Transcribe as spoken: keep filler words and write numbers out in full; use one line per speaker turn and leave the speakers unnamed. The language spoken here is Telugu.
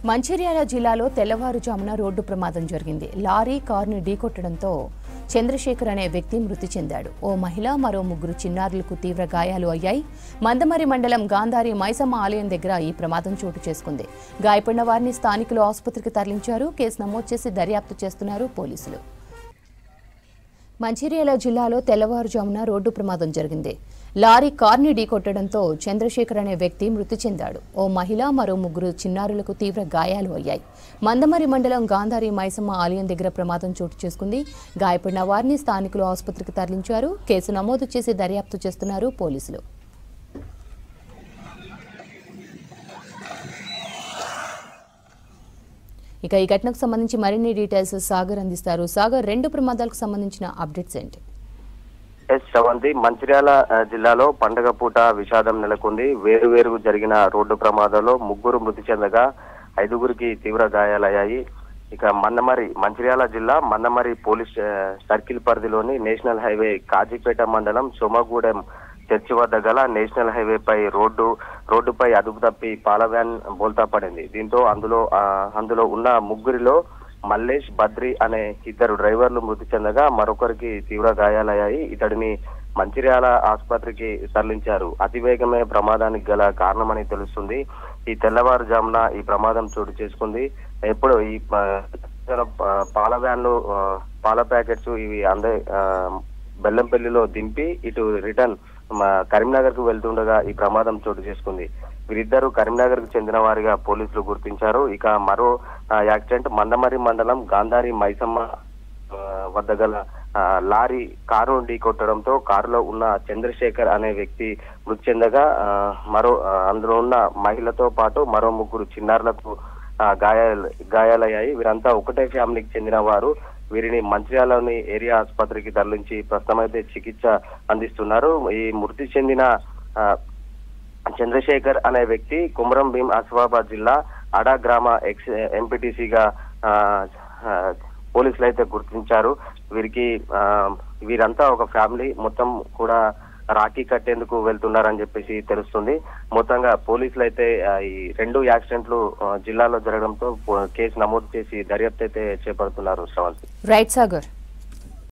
మంచిర్యాల జిల్లాలో తెల్లవారుజామున రోడ్డు ప్రమాదం జరిగింది. లారీ కారును ఢీకొట్టడంతో చంద్రశేఖర్ అనే వ్యక్తి మృతి చెందాడు. ఓ మహిళ, మరో ముగ్గురు చిన్నారులకు తీవ్ర గాయాలు అయ్యాయి. మందమరి మండలం గాంధారి మైసమ్మ ఆలయం దగ్గర ఈ ప్రమాదం చోటు చేసుకుంది. గాయపడిన వారిని స్థానికులు ఆసుపత్రికి తరలించారు. కేసు నమోదు చేసి దర్యాప్తు చేస్తున్నారు పోలీసులు. మంచిర్యాల జిల్లాలో తెల్లవారుజామున రోడ్డు ప్రమాదం జరిగింది. లారీ కార్ని ఢీకొట్టడంతో చంద్రశేఖర్ అనే వ్యక్తి మృతి చెందాడు. ఓ మహిళ, మరో ముగ్గురు చిన్నారులకు తీవ్ర గాయాలు అయ్యాయి. మందమరి మండలం గాంధారి మైసమ్మ ఆలయం దగ్గర ప్రమాదం చోటు చేసుకుంది. గాయపడిన వారిని స్థానికులు ఆసుపత్రికి తరలించారు. కేసు నమోదు చేసి దర్యాప్తు చేస్తున్నారు పోలీసులు. ఇక ఈ ఘటనకు సంబంధించి మరిన్ని డీటెయిల్స్ సాగర్ అందిస్తారు. సాగర్, రెండు ప్రమాదాలకు సంబంధించిన అప్డేట్స్ ఏంటి?
ఎస్ శ్రవంతి, మంచిర్యాల జిల్లాలో పండగ పూట విషాదం నెలకొంది. వేరు వేరు జరిగిన రోడ్డు ప్రమాదాల్లో ముగ్గురు మృతి చెందగా ఐదుగురికి తీవ్ర గాయాలయ్యాయి. ఇక మన్నమరి మంచిర్యాల జిల్లా మన్నమరి పోలీస్ సర్కిల్ పరిధిలోని national highway Kazipet mandal Somagudem church వద్ద గల నేషనల్ హైవేపై రోడ్డు రోడ్డుపై అదుపు తప్పి పాల వ్యాన్ బోల్తా పడింది. దీంతో అందులో అందులో ఉన్న ముగ్గురిలో మల్లేష్, బద్రి అనే ఇద్దరు డ్రైవర్లు మృతి చెందగా మరొకరికి తీవ్ర గాయాలయ్యాయి. ఇతడిని మంచిర్యాల ఆసుపత్రికి తరలించారు. అతివేగమే ప్రమాదానికి గల కారణమని తెలుస్తుంది. ఈ తెల్లవారుజామున ఈ ప్రమాదం చోటు చేసుకుంది. ఎప్పుడు ఈ పాల వ్యాన్లు, పాల ప్యాకెట్స్ ఇవి అందే బెల్లంపల్లిలో దింపి ఇటు రిటర్న్ కరీంనగర్ కు వెళ్తుండగా ఈ ప్రమాదం చోటు చేసుకుంది. వీరిద్దరూ కరీంనగర్ కు చెందిన వారిగా పోలీసులు గుర్తించారు. ఇక మరో యాక్సిడెంట్ మందమరి మండలం గాంధారి మైసమ్మ వద్ద గల లారీ కారు ఢీకొట్టడంతో కారులో ఉన్న చంద్రశేఖర్ అనే వ్యక్తి మృతి చెందగా మరో అందులో ఉన్న మహిళతో పాటు మరో ముగ్గురు చిన్నారులకు గాయాలు గాయాలయ్యాయి. వీరంతా ఒకటే ఫ్యామిలీకి చెందిన వారు. వీరిని మంచిర్యాలలోని ఏరియా ఆసుపత్రికి తరలించి ప్రస్తుతం అయితే చికిత్స అందిస్తున్నారు. ఈ మృతి చెందిన చంద్రశేఖర్ అనే వ్యక్తి కుమరం భీం ఆసిఫాబాద్ జిల్లా అడా గ్రామ ఎక్స్ ఎంపీటీసీగా పోలీసులు అయితే గుర్తించారు. వీరికి వీరంతా ఒక ఫ్యామిలీ మొత్తం కూడా రాఖీ కట్టేందుకు వెళ్తున్నారని చెప్పేసి తెలుస్తుంది. మొత్తంగా పోలీసులు అయితే ఈ రెండు యాక్సిడెంట్లు జిల్లాలో జరగడంతో కేసు నమోదు చేసి దర్యాప్తు అయితే చేపడుతున్నారు. శ్రవంతి.
రైట్ సాగర్.